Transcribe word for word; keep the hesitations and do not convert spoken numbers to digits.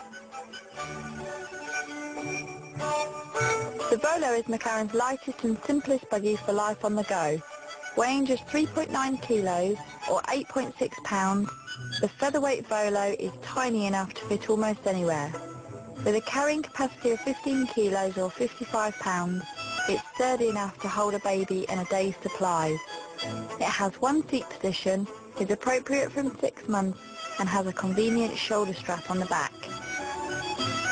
The Volo is Maclaren's lightest and simplest buggy for life on the go. Weighing just three point nine kilos or eight point six pounds, the featherweight Volo is tiny enough to fit almost anywhere. With a carrying capacity of fifteen kilos or fifty-five pounds, it's sturdy enough to hold a baby and a day's supplies. It has one seat position, is appropriate from six months and has a convenient shoulder strap on the back.